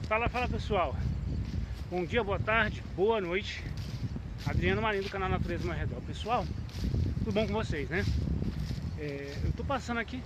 Fala pessoal, bom dia, boa tarde, boa noite. Adriano Marinho do canal Natureza ao meu redor. Pessoal, tudo bom com vocês, né? Eu tô passando aqui,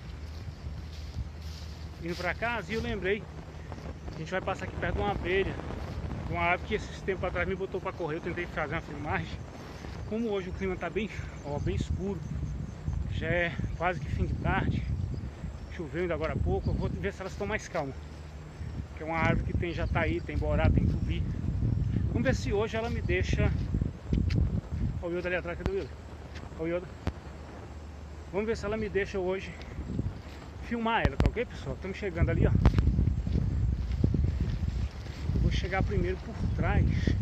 indo pra casa, e eu lembrei que a gente vai passar aqui perto de uma abelha, uma árvore que esses tempos atrás me botou pra correr. Eu tentei fazer uma filmagem. Como hoje o clima tá bem escuro, já é quase que fim de tarde, choveu ainda agora há pouco, eu vou ver se elas estão mais calmas. Que é uma árvore que tem jataí, tem borá, tem tubi. Vamos ver se hoje ela me deixa. Olha o Yoda ali atrás, cadê o Yoda? Olha o Yoda. Vamos ver se ela me deixa hoje filmar ela, tá ok, pessoal? Estamos chegando ali, ó. Eu vou chegar primeiro por trás,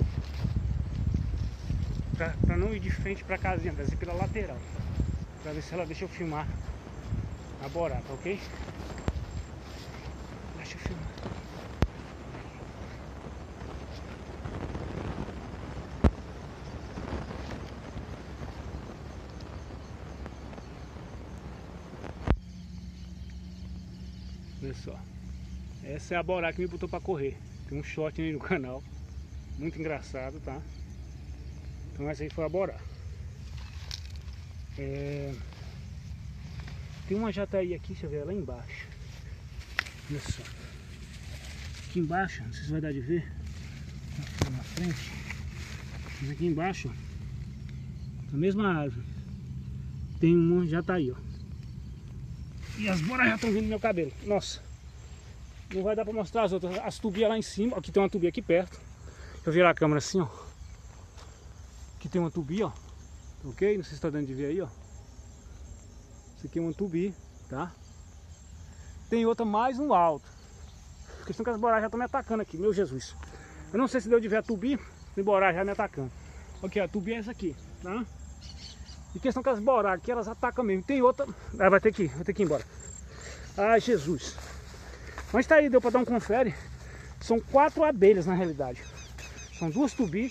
pra não ir de frente pra casinha, mas ir pela lateral, pra ver se ela deixa eu filmar a borá, tá ok? Deixa eu filmar. Olha só, essa é a borá que me botou pra correr. Tem um short aí no canal, muito engraçado, tá? Então essa aí foi a borá. Tem uma jataí aqui, deixa eu ver, lá embaixo. Olha só, aqui embaixo, não sei se vai dar de ver, aqui na frente, mas aqui embaixo, na mesma árvore, tem uma jataí, ó. E as boras já estão vindo no meu cabelo. Nossa, não vai dar pra mostrar as outras. As tubias lá em cima. Aqui tem uma tubia aqui perto. Deixa eu virar a câmera assim, ó. Aqui tem uma tubia, ó. Ok? Não sei se está dando de ver aí, ó. Isso aqui é uma tubi, tá? Tem outra mais no alto. A questão que as boras já estão me atacando aqui, meu Jesus. Eu não sei se deu de ver a tubi. Tem boras já me atacando. Ok, a tubi é essa aqui, tá? E questão que as borá aqui, elas atacam mesmo. Tem outra. Ah, vai ter que ir embora. Ai, Jesus. Mas tá aí, deu pra dar um confere. São 4 abelhas na realidade. São duas tubi.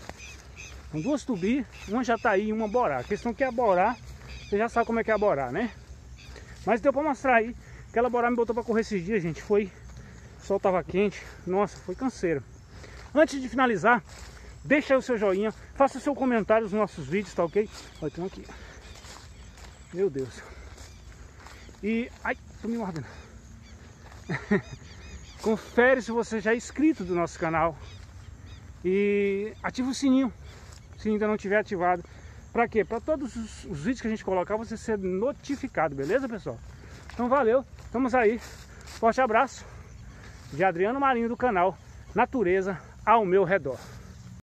Uma jataí e uma borá. A questão que a borá, você já sabe como é que é a borá, né? Mas deu pra mostrar aí. Aquela borá me botou pra correr esses dias, gente. O sol tava quente. Nossa, foi canseiro. Antes de finalizar, deixa aí o seu joinha, faça o seu comentário nos nossos vídeos, tá ok? Olha, tem um aqui. Meu Deus. E... ai, tô me mordendo. Confere se você já é inscrito do nosso canal. E ativa o sininho, se ainda não tiver ativado. Pra quê? Pra todos os vídeos que a gente colocar, você ser notificado, beleza, pessoal? Então valeu, estamos aí. Forte abraço de Adriano Marinho do canal Natureza ao meu redor.